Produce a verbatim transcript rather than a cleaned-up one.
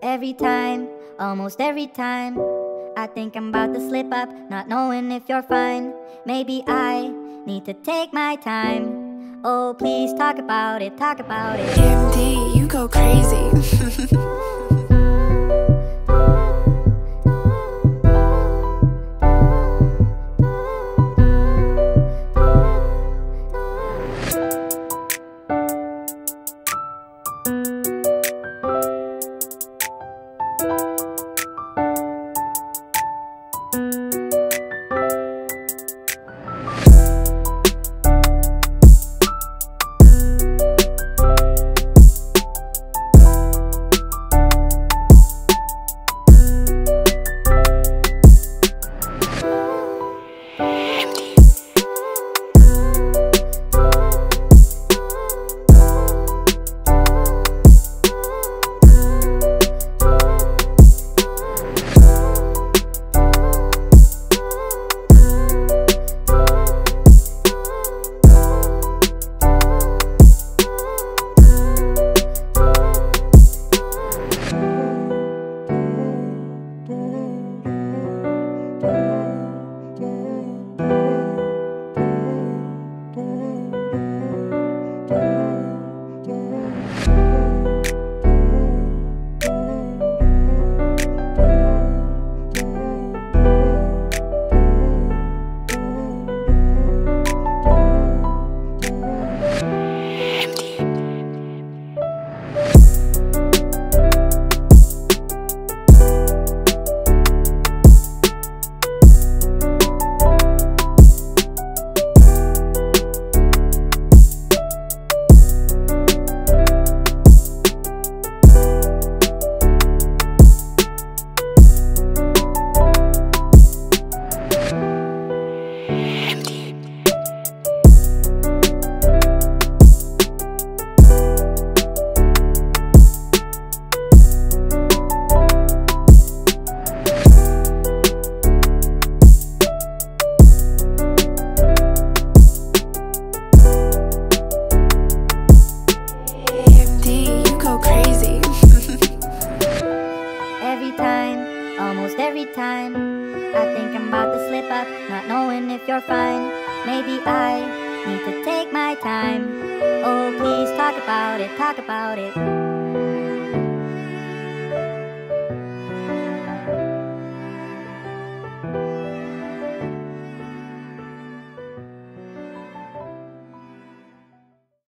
Every time, almost every time, I think I'm about to slip up, not knowing if you're fine. Maybe I need to take my time. Oh, please talk about it, talk about it. M D, you go crazy. Almost every time, I think I'm about to slip up, not knowing if you're fine. Maybe I need to take my time. Oh, please talk about it, talk about it.